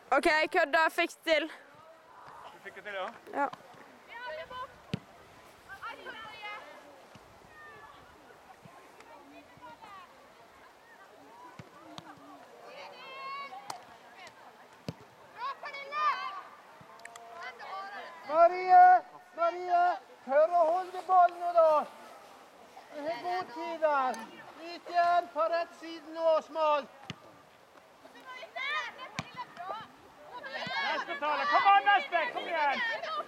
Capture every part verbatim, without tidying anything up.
Ok, kødda, fikk til. Du fikk det til, ja? Ja. Marie! Marie! Hør å holde ballen nå, da! Det er god tid der. Ut igjen på rett siden nå, smalt. Neste-tale, kom an neste, kom igjen!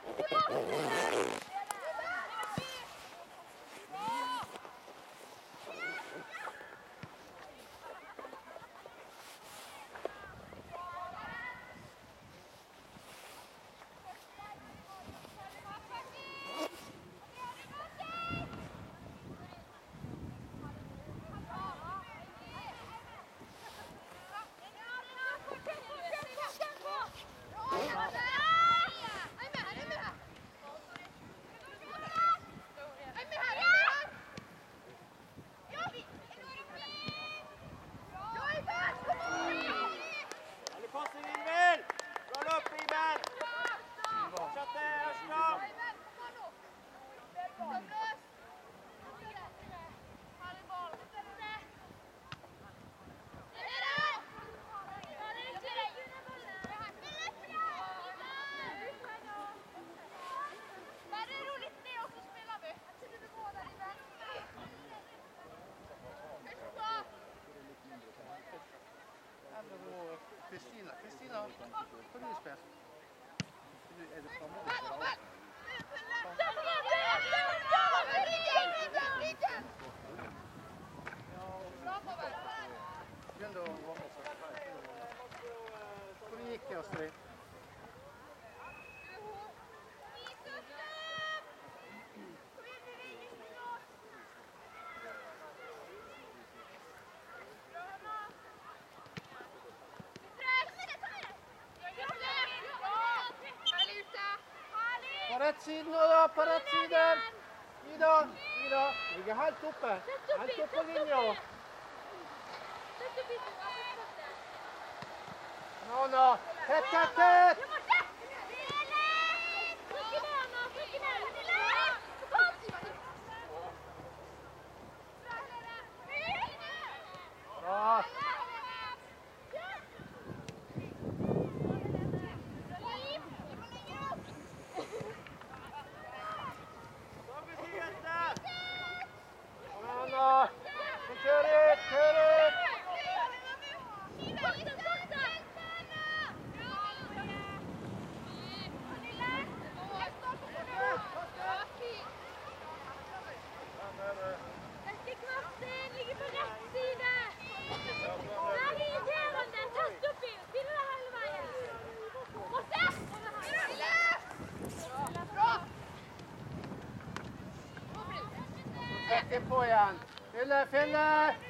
Kristina, Kristina, hva vil du spille? Er det fremover? Begynn å varme seg. Hvor gikk det, Astrid? På rett siden nå da, på rett siden. Ida, Ida, ligger helt oppe. Helt oppe på linja. Nå, nå, tett, tett, tett. Bra. Kjør ut, kjør ut! Sett inn på igjen. Fylle, fylle!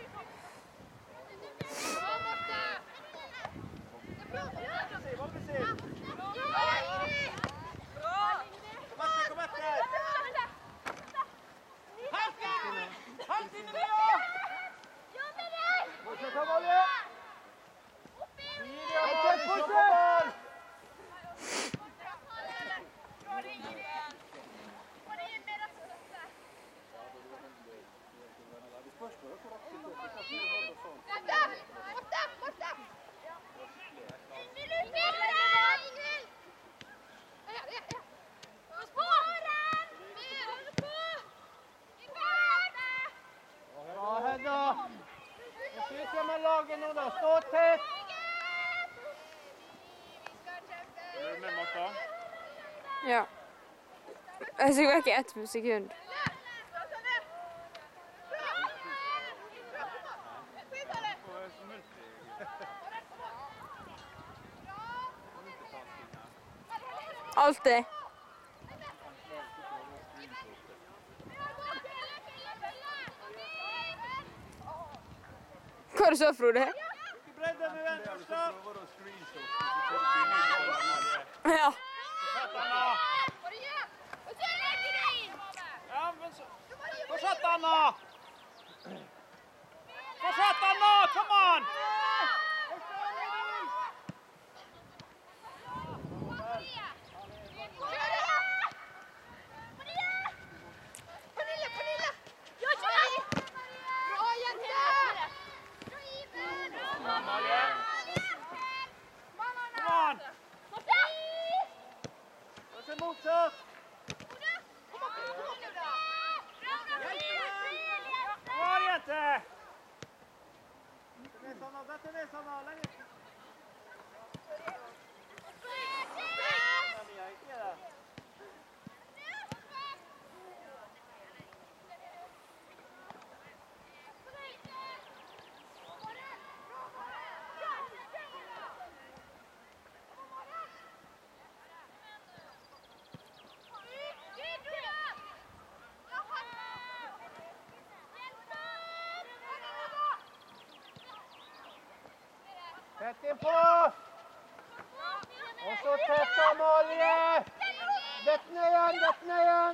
Stå tett! Er du med, Martha? Ja. Jeg skal vekk i ett sekund. Alltid. Hva er det så, Frode? Ja. Fortsett, Anna! Fortsett, Anna! Kom an! Mattis! Bra, jente! Ned, Sanna. Dette ned, Sanna. Lenger. Sett inn på! Og så tett Amalie! Dett ned igjen, dett ned igjen!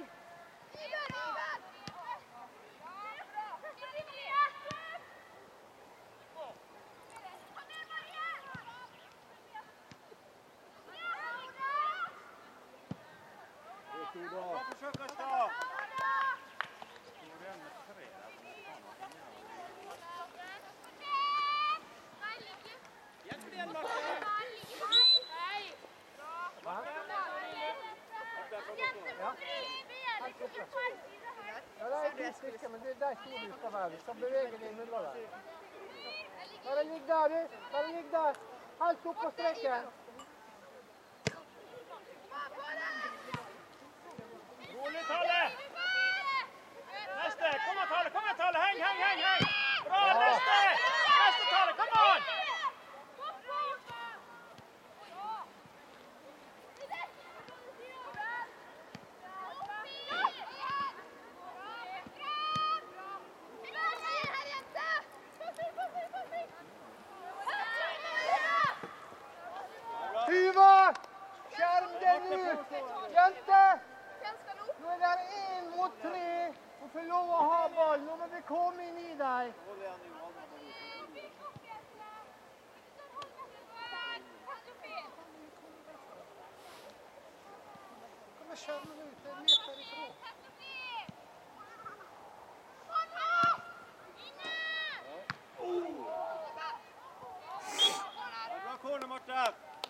Ja, det er et litt stykke, men det er der to du skal være. Du skal bevege deg imellom der. Bare ligg der, du. Bare ligg der. Helt opp på streken. Rolig, Tale! Neste! Kom an, Tale! Kom an, Tale! Heng, heng, heng, heng! Bra, neste! Neste, Tale! Kom an! Tuva! Skjerm deg ut! Jente! Nå er det en mot tre. Du får lov å ha ball. Nå må vi komme inn i deg. Kom med skjermen ut. Det er meter ifra. Bra kone, Marte!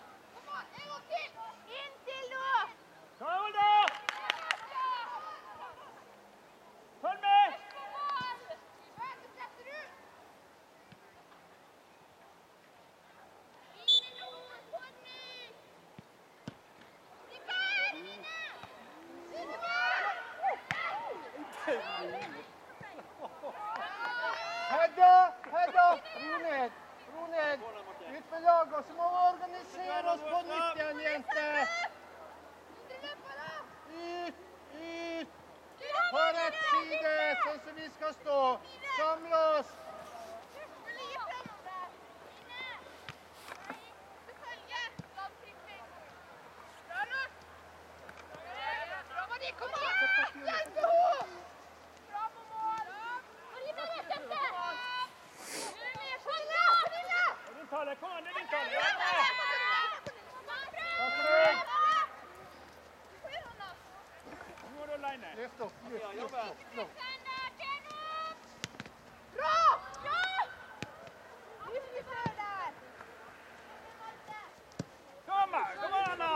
Inntil nå! Hold da! Følg med! Hedda! Hedda! Ro ned. Ro ned. Ut med laget, så må vi organisere oss på nytt igjen, jente. Ut, ut. På rett side, sånn som vi skal stå. Samle oss. Tale, kom an, det er din Tale! Ja, bra! Takk for deg. Nå er du alene. Løft opp, løft, løft, løft, løft. Kom her, kom an, Anna!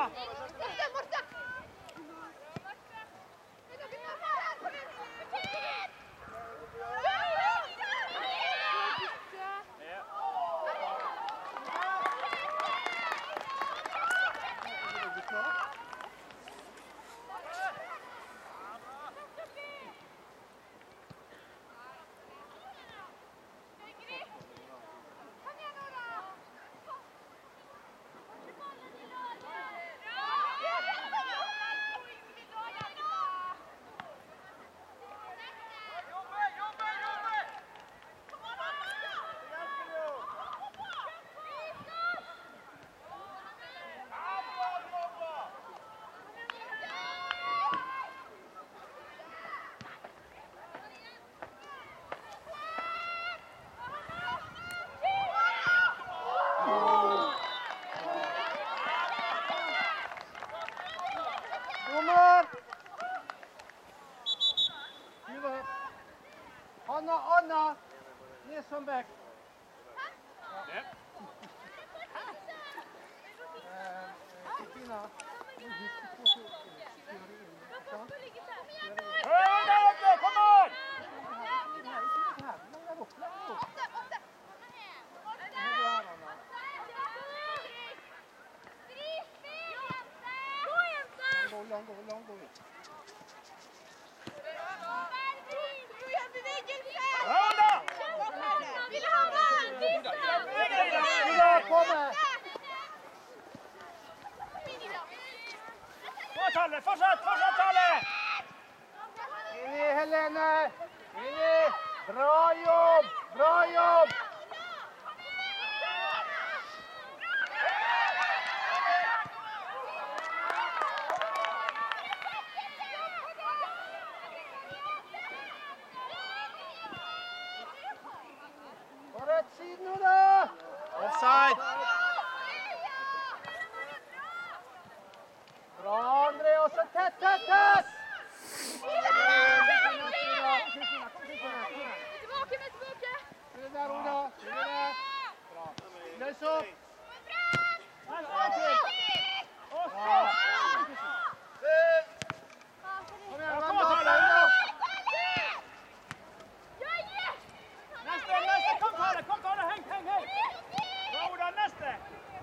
Dommer! Tuva. Anna, Anna! Ned som back. Ja. Eh, Kristina, du husker på å styre han gå, la han gå ut. Bra da! Ida, kom her! Bra, Talle! Fortsett, fortsett, Talle! Inn i, Helene! Inn i! Bra jobb! Bra jobb! På rett side nå, da! Offside! Bra, André. Også tett, tett, tett! Spille der, Oda. Spille der. Bra. Løs opp. En til. Bra. Kom igjen, Kom vend on, opp, Talle! vend opp. Neste, neste! Kom, Talle! Kom, Talle! Heng, heng, heng! Bra, Oda! Neste!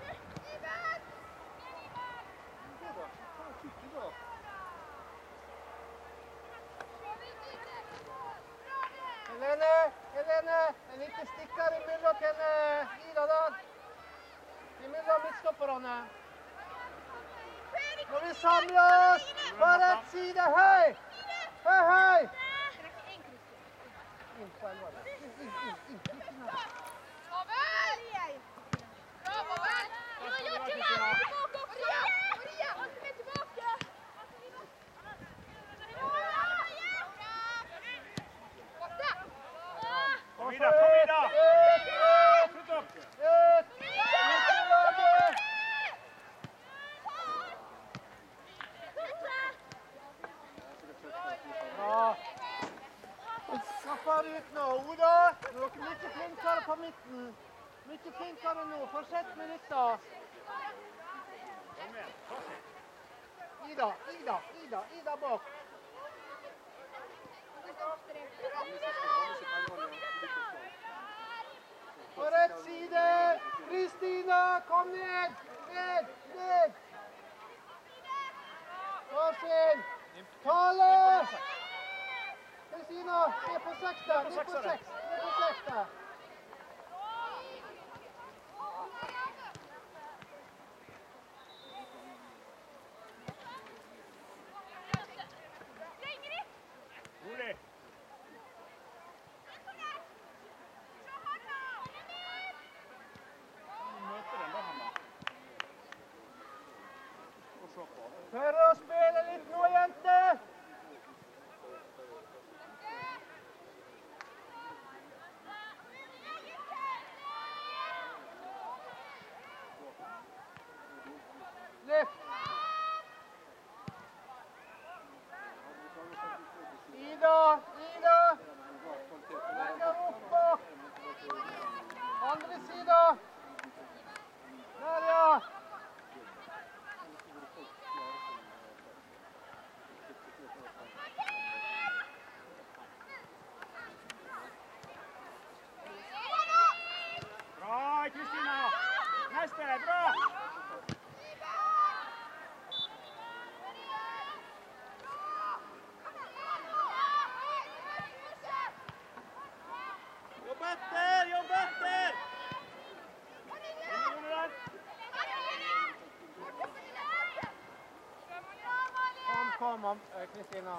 Helene, Helene, en liten stikker imellom til Ida da. Imellom midtstopperne. Nå vi samler oss på rett side, høy! Høy, høy! Inn på elva. Inn, inn, inn, inn. Kristina. Kom Ida, kom Ida! Ut, ut, Slutt opp! ut! Ut i laget! Bra. Snapper ut nå, Oda. Nå er dere mye flinkere på midten. Mye flinkere nå. Fortsett med dette. Kom igjen, fortsett. Ida, Ida, Ida, Ida bak. På rett side. Kristina, kom ned. Ned, ned. Torfinn. Tale. Kristina, ned på seks der. Ned på seks. Ned på seks der. Rolig! Møter den da, Hanna. Og se på. Tør å spille litt nå, jenter. Løft. Ida, Ida. Lenger opp bak. Andre sida. Der, ja. Bra, Kristina! Neste, bra! Jobb etter, jobb etter! Kom, kom, eh, Kristina.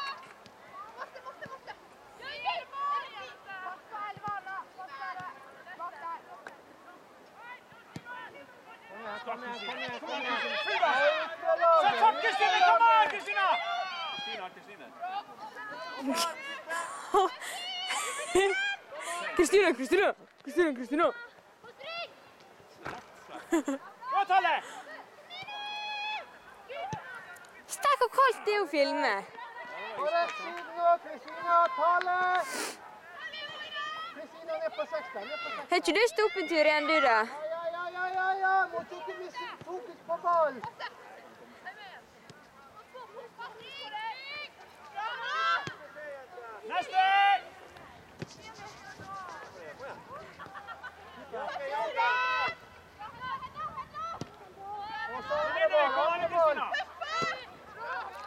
Kom igjen, kom igjen, kom igjen, kom igjen. Full gass! Sett fart, Kristine! Kom an, Kristina! Kristina, Kristine. Kristina, Kristina! Kristina, Kristina! Bra, Talle! Stakk og kaldt det er å filme. På rett side nå, Kristina, Tale. Kristina, ned på seks der, ned på seks. Har ikke du stått opp en tur igjen, du da? Ja, ja, ja, ja, ja, ja. Må ikke miste fokus på ball. Neste! Og så Kom andre inn, ball, kom an, andre ball. Kristina!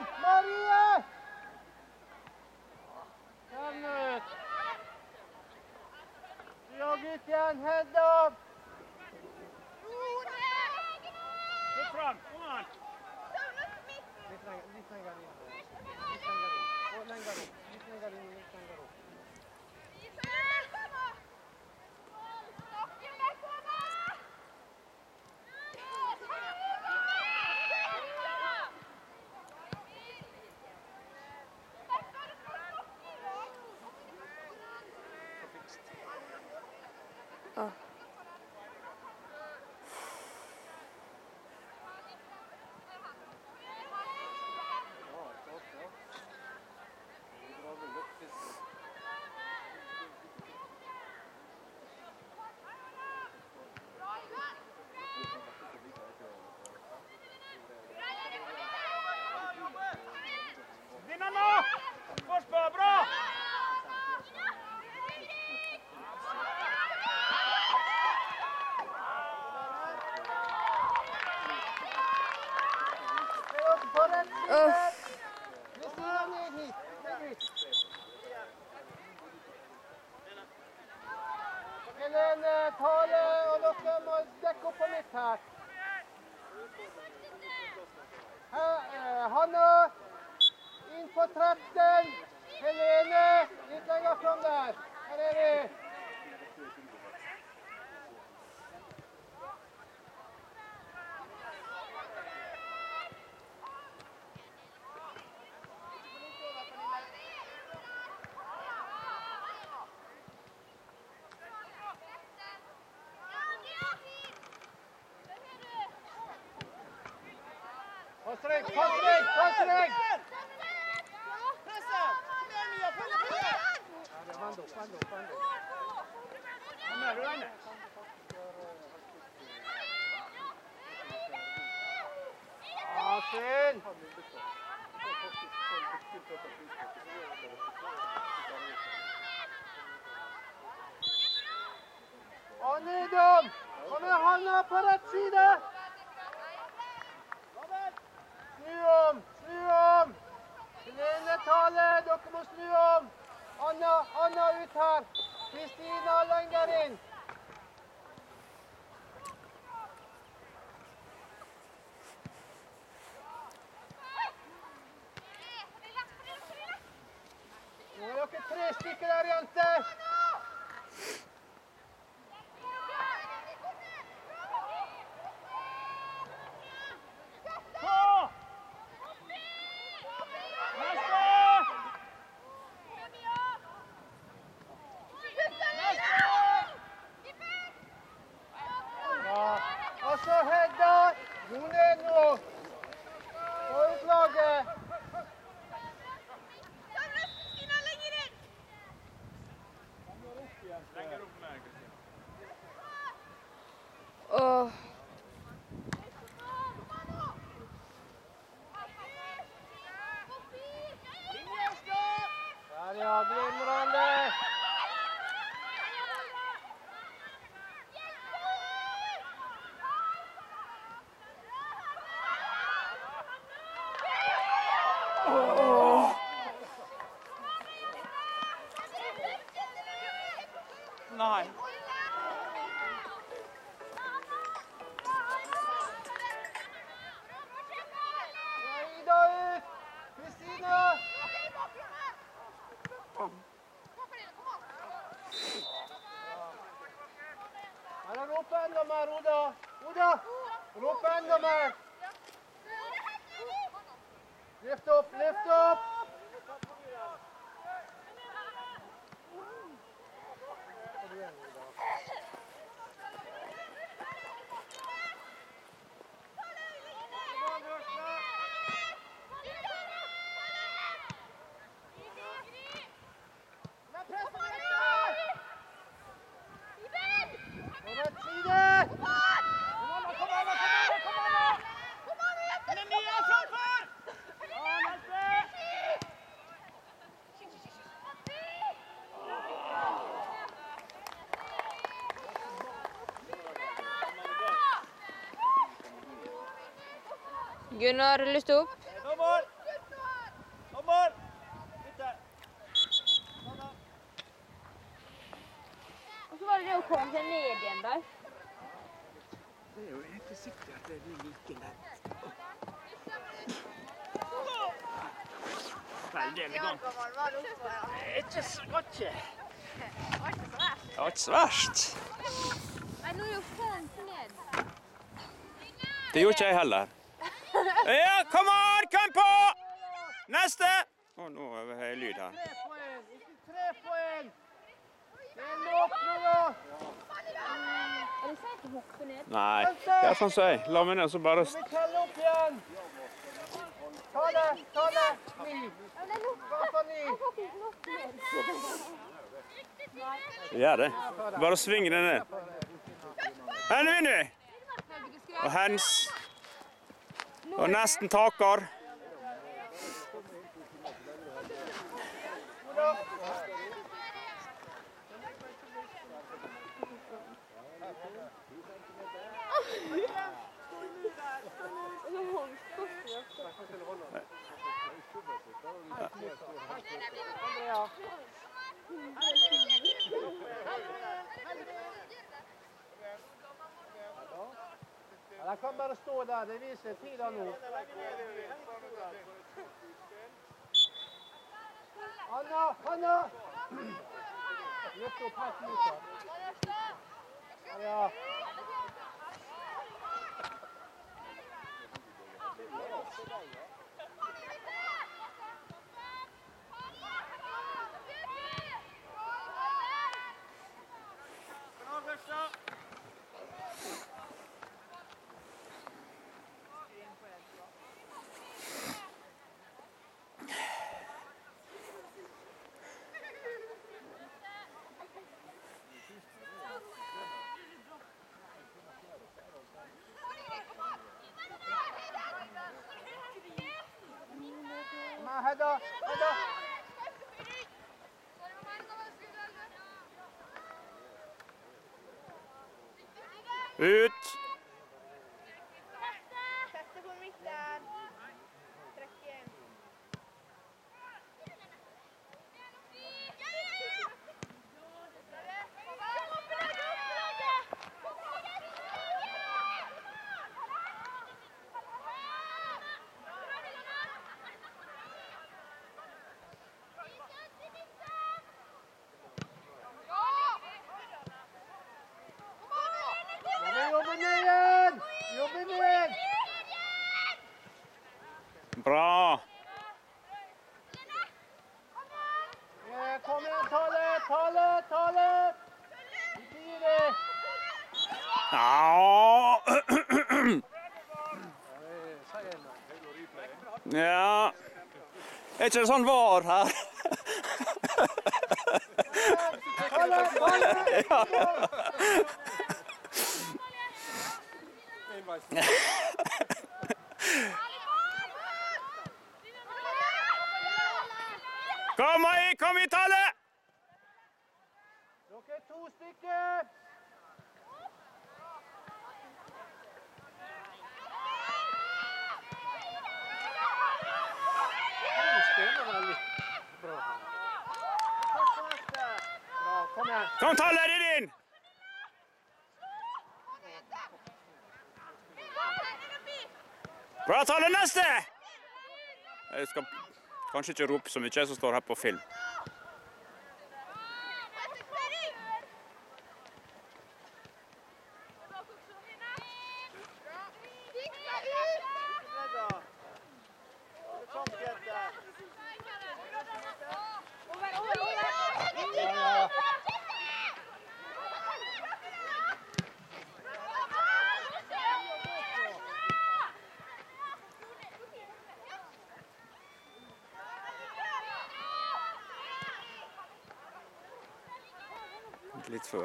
Marie! Kom ut. Ja, gutt igjen. Head up. Look front, come on. Litt lenger, litt lenger inn. Litt lenger inn. Og lenger opp. Litt lenger inn, litt lenger opp. Åh. Vinna nå! Forsvar, bra! På den siden. Uff. Vi sier ned hit. Ned hit. Helene, Tale og dere må dekke opp på mitt her. Her, eh, Hanna, inn på tretten. Helene, litt lenger frem der. Her er vi. Pass deg, pass deg, pass deg! Pressa! Kom igjen, Mia, følg med! Ja, det er vand opp, vand opp, vand opp. Kom her, du Anne. Ja, fin! Og nydom! Kom med Hanna på rett side! Snu om, snu om! Helene, Tale, dere må snu om! Anna, Anna ut her! Kristina lenger inn! Nå er dere tre stykker der, jenter! Så! Neste! Ja, og så Hedda, god ned nå. Få ut laget. Lenger opp med, Kristina. Åh. Der ja, glimrende. Nei. Ja, Ida ut. Kristina. Her er rope enda mer, Oda. Oda, rope enda mer. Lyft opp, lyft opp. Kom igjen, Oda. På rett side. Kom an, nå, kom an, nå, kom an, nå, kom an, nå! Men Mia, framfor! Ja, neste! Gunnar, lyst opp. Dobbelt! klarer du å komme seg ned igjen der? Det er jo ikke sikkert at det blir like lett. Veldig elegant. Det er ikke så godt. Det var ikke så verst. Nei, nå er jo fint ned. Det gjorde ikke jeg heller. Ja, kom an, kom på! Neste! Å, nå har jeg lyd her. Tre poeng, ikke tre poeng. Det er nok nå. Er det sant å hoppe ned? Nei, det er sånn som jeg. La meg ned, så bare... Vi teller opp igjen. Ta det, ta det. Ni. Hva for ni? Jeg får ikke nok ned. Gjør det. Bare sving det ned. Her er vi. Og hens. Og nesten taker. Ja, den kan bare stå der, det viser tiden nå. Anna, Anna! Løft opp helt mot. Ja. Hedda, Hedda! Ut! Sette på midten. Trekk inn. Jobben igjen! Jobben igjen! Bra! Ja, kom igjen, Tale, Tale, Tale! Ikke gi det! Ja. Ja. Er ikke det sånn var her? Tale, Tale! Kom i, kom i, Tale! Dere er to stykker! Det spiller veldig bra her. Bra, kom igjen. Kom, Tale, det er din! Bra, Tale, neste! Jeg skal kanskje ikke rope så mye, jeg som står her på film. Litt før.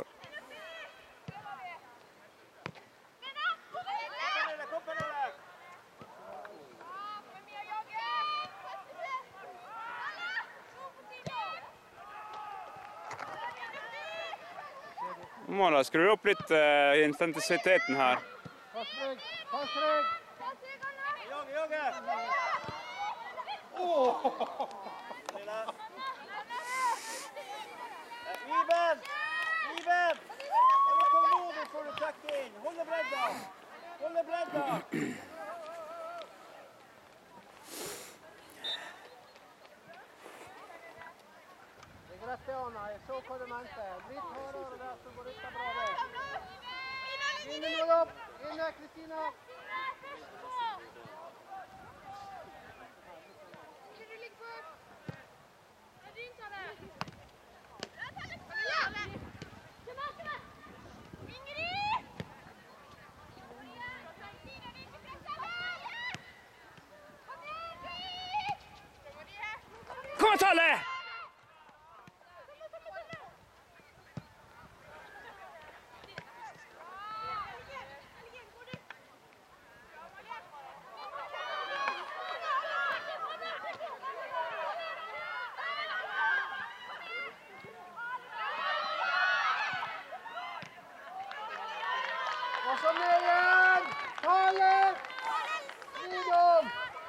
Må da skru opp litt uh, intensiteten her. Pass rygg, pass rygg! Jogge, jogge! Iben! Iben! Trakk inn. Holde bredda. Holde bredda. Det er greit, Anna. Jeg så hva du mente. Litt hardere der, så går dette bra det. Inne nå opp. Inne, Kristina. Kom og Talle! Og så ned igjen! Talle! Lidom!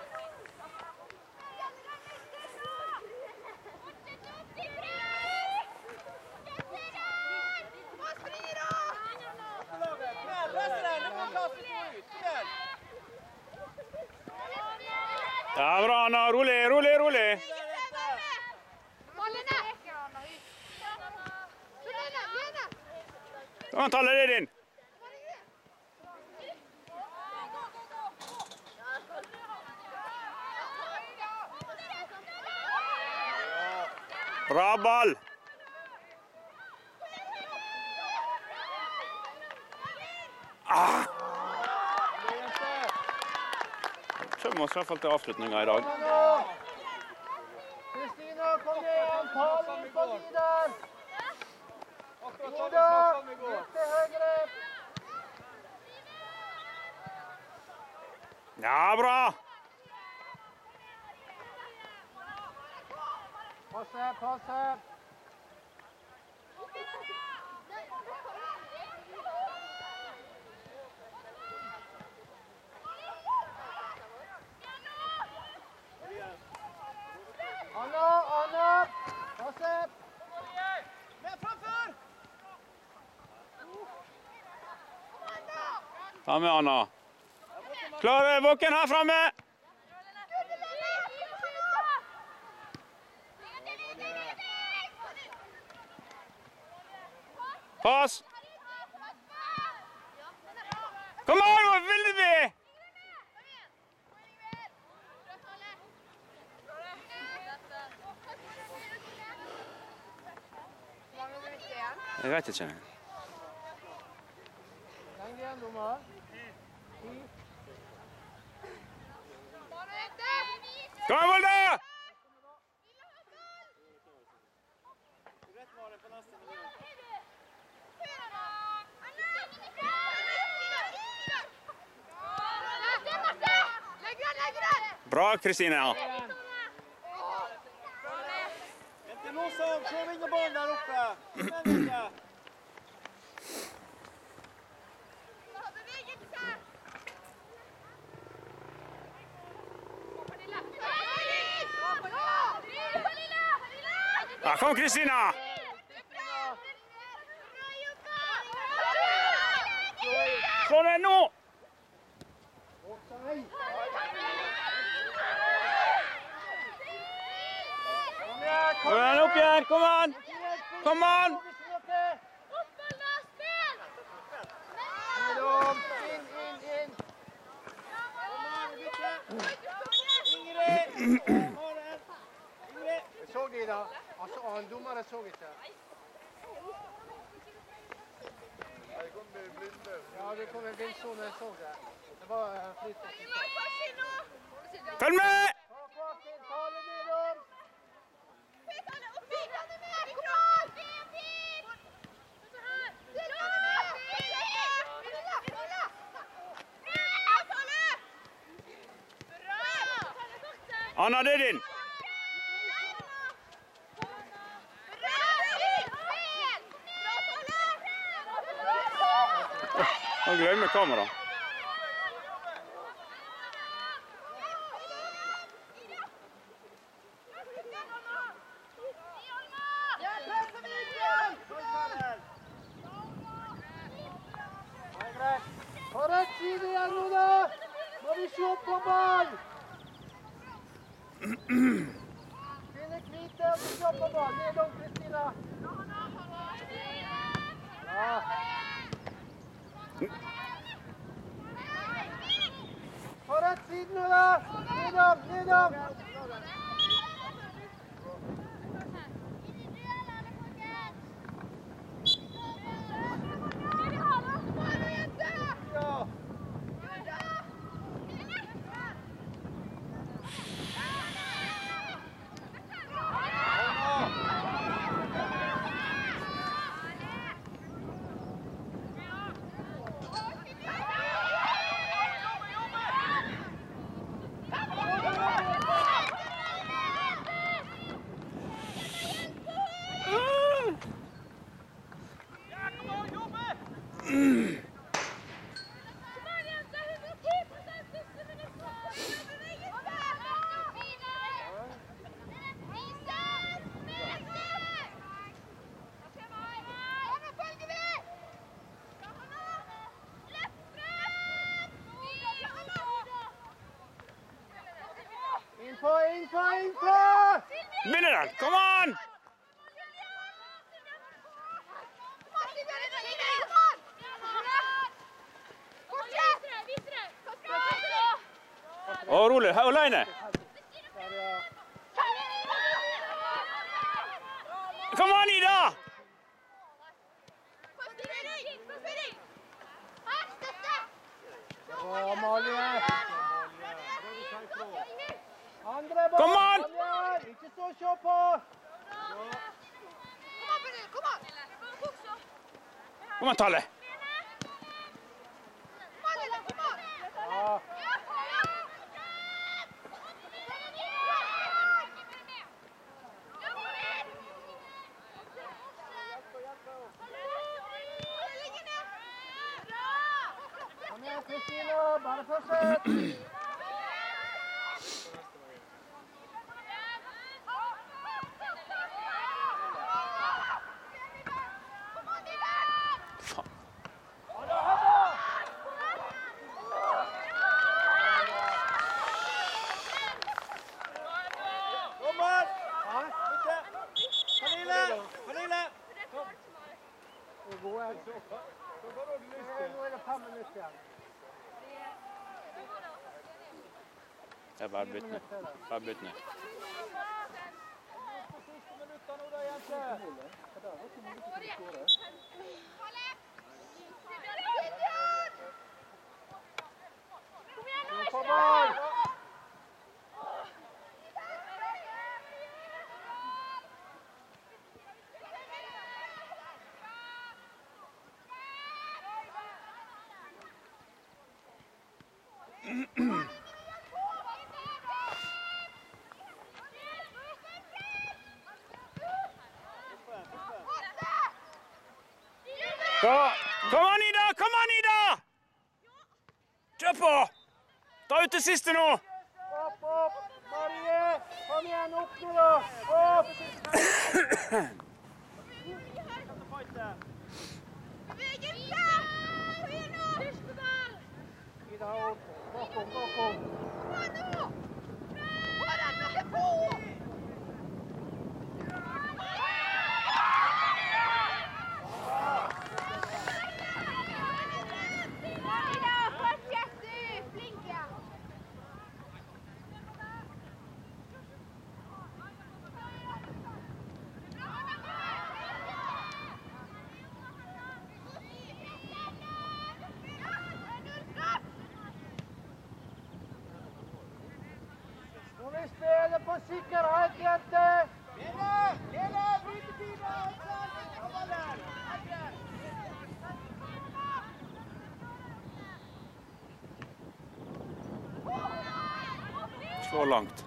Ja, bra, Anna. Rolig, rolig, rolig. Kom an, Talle, det er din. Bra ball. Ah! Så må vi i hvert fall til avslutningen i dag. Kristina, kom igjen! Talle inn på siden! Oda, litt til høyre! Ja, bra. Passe, passe! Anna, Anna! Passe! Med framför! Ta med Anna. Klare, Våken her framme. Pass. Kom an, nå vil vi! Jeg vet ikke. Lenge igjen, dommer. Kom an, Volda! Bra, Kristina. Vent nå, Sam. Se vinnerballen der oppe. Den ikke. Ja, kom, Kristina. Slå ned nå. Kom igjen, opp igjen, kom an! Kom an! Lidom, inn, inn, inn. Ingrid! Ingrid! Jeg så de da. Altså, han dommeren så ikke. Det kom med blinde. Ja, det kom en blindsone, jeg så det. Det var flyt. Følg med! Ta kvart inn, Talle Lidom. Anna, det er din. Nå glemmer kamera. Finne kvite, så stopper ball. Nedom, Kristina. Ja. På rett siden nå da. Nedom, nedom. Innpå, innpå, innpå! Vinner den! Kom an! Å, rolig. Her alene. Kom an, Ida! Bra, Amalie. Andre ball. Kom an! Ikke stå og se på. Kom an, Talle. Ja. Kom igjen, Kristina. Bare fortsett. Det er bare bytt ned. Bare bytt ned. På ball! Kom, kom an, Ida! Kom an, Ida! Kjør på! Ta ut det siste nå! Opp, opp! Marie! Kom igjen, opp nå da! Opp! Ida, opp! Bakom, bakom! Nå vi spiller på sikkerhet, jenter! Lene! Lene! Brytetid! Så langt.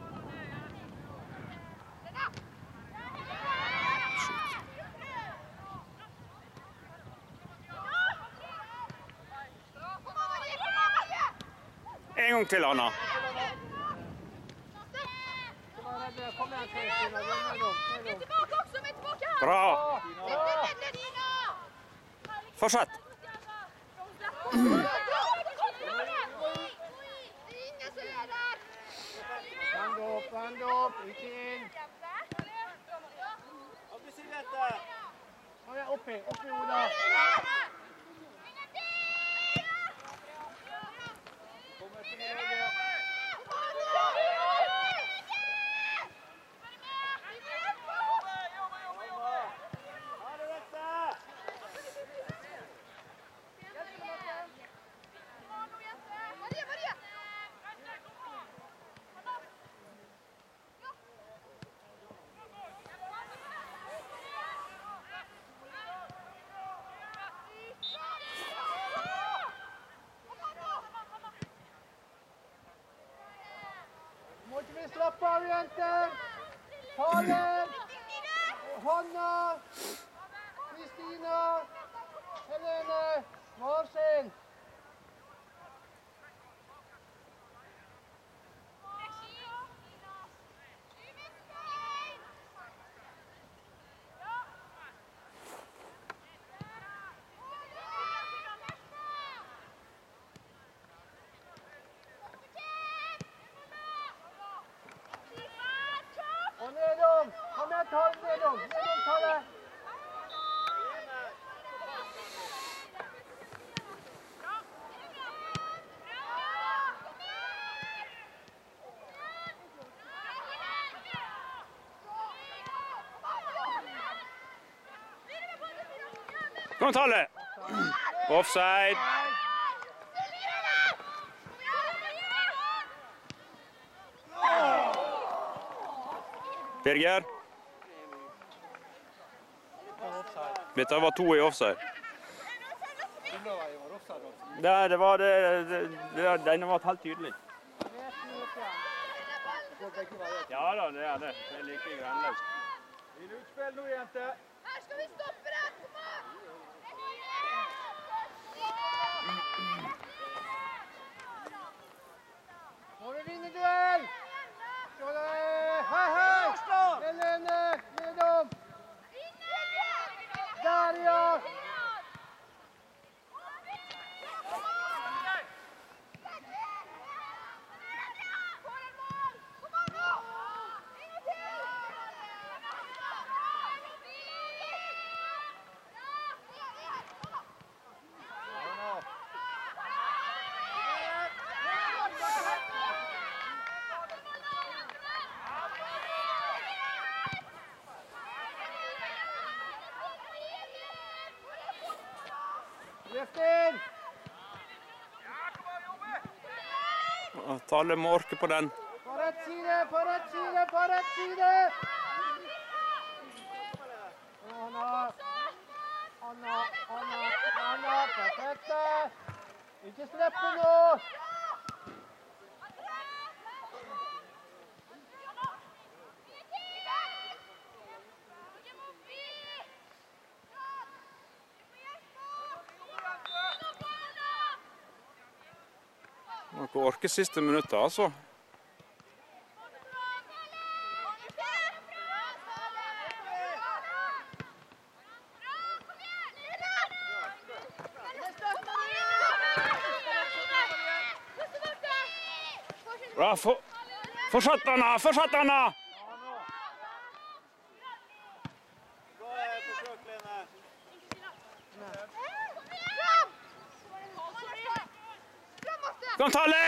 En gang til, Anna. Bra. Fortsett. Vand opp, vand opp, ikke inn. Nå er jeg oppi, oppi Oda. Må ikke vi slappe av, jenter? Halen, Hanna, Kristina, Helene, Marsin. Og nedom! Kom igjen, ta det nedom! Nedom, ta det! Kom, Talle! Offside! Birger? Dette var to i offside. Nei, det var det, det, det denne var helt tydelig. Ja da, det er det. Det er like grannløst. Vil utspill nå, jente? Her skal vi stoppe det! Kom an! Må vi vinne duell! Så det er hei, hei! Helene, nedom! Der, ja! Løften! Talle må orke på den. På rett side, på rett side, på rett side! Anna, Anna, Anna, Anna, perfekt! Ikke slippe nå! Dere orker siste minuttet, altså. Bra, for, fortsatt Anna, fortsatt Anna! Kom, Talle!